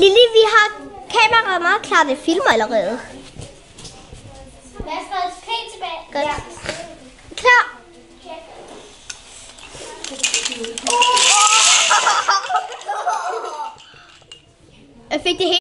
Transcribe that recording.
Lille, vi har kameraet meget klar, det filmer allerede. Lad os træde pænt tilbage. Godt. Ja. Klar. Jeg fik det hele.